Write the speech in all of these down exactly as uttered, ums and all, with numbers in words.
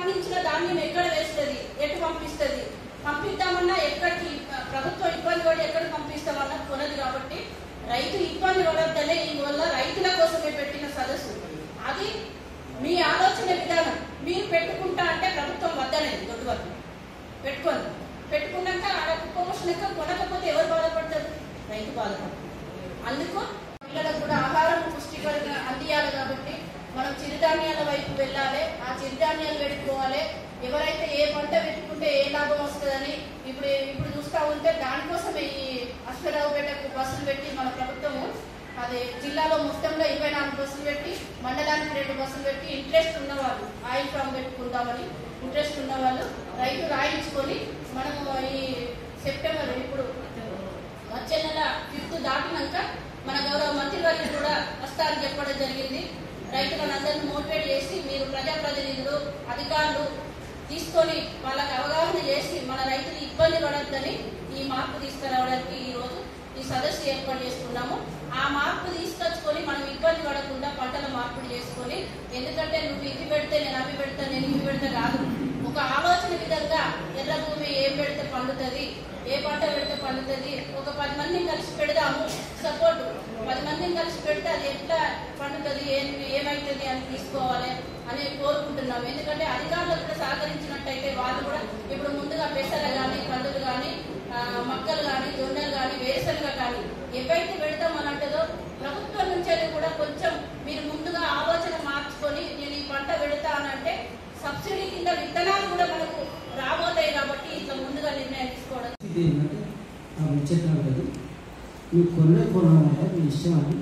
పండించిన ధాన్యం ఎక్కడ వేస్తుంది, ఎటు పంపిస్తుంది, పంపిద్దామన్నా ఎక్కడికి ప్రభుత్వం ఇబ్బంది పడి ఎక్కడ పంపిస్తామన్నా కొనదు. కాబట్టి రైతు ఇబ్బంది పడొద్దనే ఈ వల్ల రైతుల కోసమే పెట్టిన సదస్సు. అది మీ ఆలోచన విధానం. మీరు పెట్టుకుంటా అంటే ప్రభుత్వం వద్దనేది దొడ్డు వరకు పెట్టుకోండి. పెట్టుకున్నాక ఆడ కుప్పమోషణక కొనకపోతే ఎవరు బాధపడతారు? రైతు బాధపడతారు. అందుకు పిల్లలకు కూడా ఆహారం పుష్టికరంగా అందియాలి. కాబట్టి మనం చిరుధాన్యాల వైపు వెళ్ళాలి, ఆ చిరుధాన్యాలు పెట్టుకోవాలి. ఎవరైతే ఏ పంట పెట్టుకుంటే ఏ లాభం వస్తుందని ఇప్పుడు ఇప్పుడు చూస్తూ ఉంటే దానికోసమే ఈ అశ్వరావుపేటకు బస్సులు పెట్టి మన ప్రభుత్వము అది జిల్లాలో మొత్తంలో ఇరవై నాలుగు బస్సులు పెట్టి మండలానికి రెండు బస్సులు పెట్టి ఇంట్రెస్ట్ ఉన్నవాళ్ళు ఆయిల్ ఫామ్ పెట్టుకుందామని ఇంట్రెస్ట్ ఉన్న వాళ్ళు రైతు రాయించుకొని మనము ఈ సెప్టెంబర్ ఇప్పుడు వచ్చే నెల ఫిఫ్త్ దాటినాక మన గౌరవ మంత్రివర్యులు కూడా వస్తారని చెప్పడం జరిగింది. రైతులను అందరినీ మోటివేట్ చేసి మీరు ప్రజాప్రతినిధులు అధికారులు తీసుకొని వాళ్ళకి అవగాహన చేసి మన రైతులు ఇబ్బంది పడద్దని ఈ మార్పు తీసుకురావడానికి ఈరోజు ఈ సదస్సు ఏర్పాటు చేసుకున్నాము. ఆ మార్పు తీసుకొచ్చుకొని మనం ఇబ్బంది పడకుండా పంటల మార్పిడి చేసుకొని, ఎందుకంటే నువ్వు ఇది పెడితే నేను అవి పెడతా నేను ఇవి పెడితే రాదు. ఒక ఆలోచన విధంగా ఎర్ర భూమి ఏం పెడితే పండుతుంది, ఏ పంట పెడితే పండుతుంది, ఒక పది మందిని కలిసి పెడదాము సపోర్టు, పది మందిని కలిసి పెడితే అది ఎట్లా పండుతుంది ఏమవుతుంది అని తీసుకోవాలి అని కోరుకుంటున్నాము. ఎందుకంటే అధికారులు కూడా సహకరించినట్టయితే వాళ్ళు కూడా ఇప్పుడు ముందుగా పెసలు కానీ కందులు కానీ మక్కలు కానీ జొన్నలు కానీ వేరుశనగ కానీ ఏవైతే పెడతామని అంటుందో ప్రభుత్వం నుంచి కూడా కొంచెం మీరు ముందుగా ఆలోచన మార్చుకొని నేను ఈ పంట పెడతా అని అంటే సబ్సిడీ కింద విత్తనాలు కూడా మనకు రాబోతాయి. కాబట్టి ఇట్లా ముందుగా నిర్ణయం తీసుకోవడం లేదు. మీకు కొనే కొనాలంటే మీ ఇష్టం అని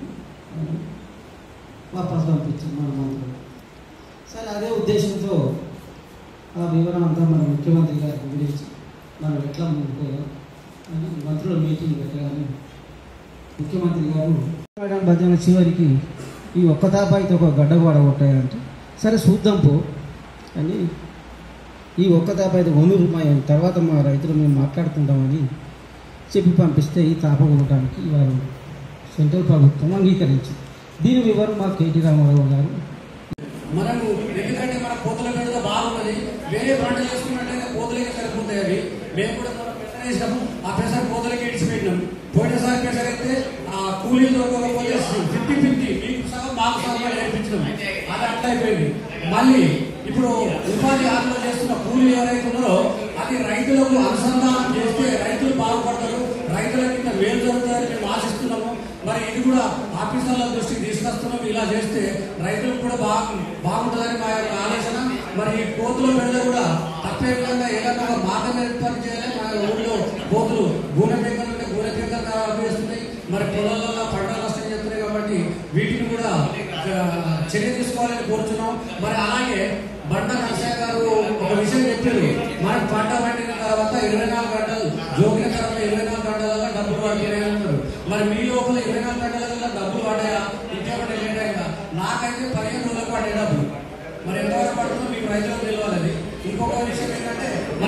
వాపస్ పంపించాం మన మంత్రులు. సరే, అదే ఉద్దేశంతో ఆ వివరణ అంతా మన ముఖ్యమంత్రి గారికి గురించి మనం ఎట్లా ముందుకోవాలి అని మంత్రుల మీటింగ్ పెట్టగానే ముఖ్యమంత్రి గారు భజన చివరికి ఈ ఒక్క తాపాయితో ఒక గడ్డ పడగొట్టాయంటే సరే చూద్దాం పో అని ఈ ఒక్క తాపాయితో వంద రూపాయలు తర్వాత మా రైతులు మేము మాట్లాడుకుంటామని చెప్పి పంపిస్తే ఈ తాప కొనడానికి వారు సెంట్రల్ ప్రభుత్వం అంగీకరించింది. దీని వివరం మా కేటీ రామారావు గారు. మనము ఎందుకంటే మన కోతల మీద బాగున్నది, వేరే పంట చేసుకున్నట్టయితే కోతలకే సరిపోతాయి. అవి మేము కూడా మనం పెసర వేసినాము, ఆ పెసర కోతలకి ఇడిచిపెట్టినాం. పోయినసారి పెసర అయితే ఆ కూలీలు దొరకకపోతే ఫిఫ్టీ ఫిఫ్టీ మీకు సగం మాకు సగం నేర్పించినాం. అది అట్లా అయిపోయింది. మళ్ళీ ఇప్పుడు ఉపాధి హామీలో చేస్తున్న కూలీలు ఎవరైతే ఉన్నారో అది రైతులకు అనుసంధానం చేస్తే రైతులు బాగుపడతారు, రైతులకి ఇంకా మేలు జరుగుతారని మేము ఆశిస్తున్నాము. మరి ఇది కూడా ఆఫీసర్ల దృష్టికి తీసుకొస్తున్నాం. ఇలా చేస్తే రైతులకు కూడా బాగు బాగుంటుందని మా యొక్క ఆలోచన. మరి ఈ కోతుల పెడద కూడా తప్పే విధంగా ఏదైనా ఒక మార్గం ఏర్పాటు చేయాలి. మన ఊళ్ళో కోతులు గూనె పెంకలు ఉంటే గూనె పెంకలు ఆపేస్తున్నాయి, మరి పొలాలలో పంట నష్టం చేస్తున్నాయి. కాబట్టి వీటిని కూడా చర్య తీసుకోవాలని కోరుతున్నాం. మరి అలాగే బండ నరసయ్య గారు ఒక విషయం చెప్పారు, మనకు పంట పండిన తర్వాత ఇరవై నాలుగు గంటలు జోకిన తర్వాత ఇరవై నాలుగు గంటలలో డబ్బులు పడుతున్నాయి అంటారు. మరి మీ లోపల ఇరవై నాలుగు గంటల డబ్బులు పడ్డాయా, ఇంకేమంటే లేటాయిగా? నాకైతే పదిహేను రోజులకు పడే డబ్బులు. మరి ఎంతవరకు పడుతుందో మీకు రైతులకు తెలియాలి. ఇంకొక విషయం ఏంటంటే మన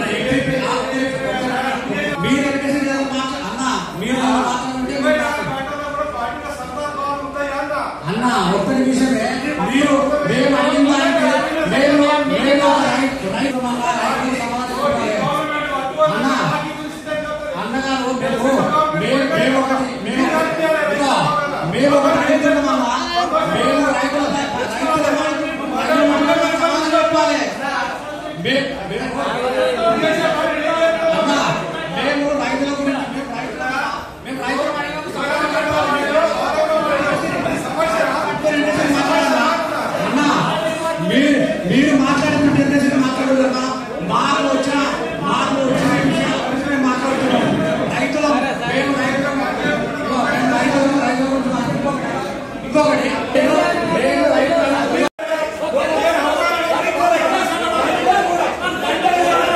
మీరు అన్న మీరు అన్న ఒక్క నిమిషమే మీరు మేము అడిగిన దానికి మేము మేము రైతు అన్న అన్నగారు మేము మేము ఒకటి మేము మేము ఒకటి అడుగుతున్నామన్నా, మేము రైతుల రైతుల సమాధానం చెప్పాలి. అన్న మేము రైతుల గురించి మేము రైతుల మేము రైతుల మీరు మీరు మాట్లాడుతున్న నిర్దేశం మాట్లాడుతున్నా మాకు వచ్చిన మాకు వచ్చిన విషయాలు మాట్లాడుతున్నాం. రైతుల మేము రైతుల రైతుల రైతుల గురించి ఇంకొకటి మేము రైతుల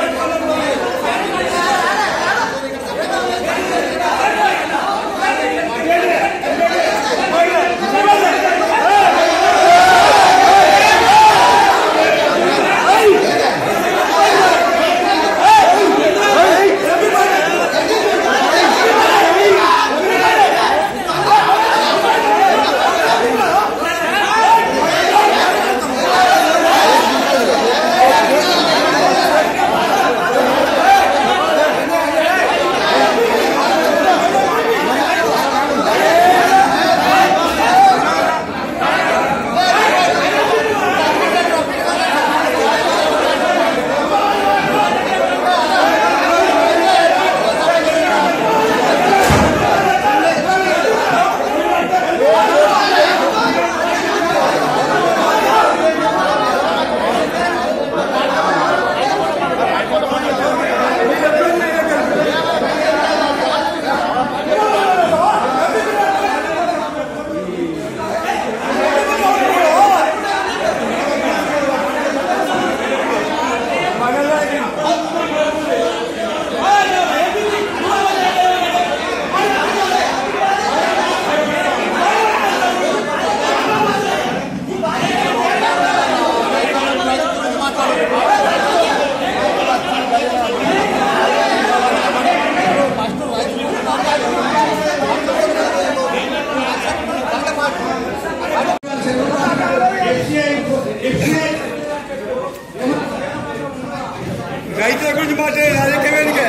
రైతుల గురించి మాట్లాడే రాజకీయానికి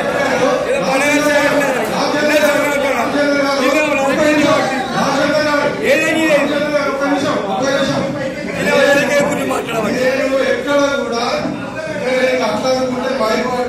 ఏదని మాట్లాడవాలి ఎక్కడ కూడా అట్లా అనుకుంటే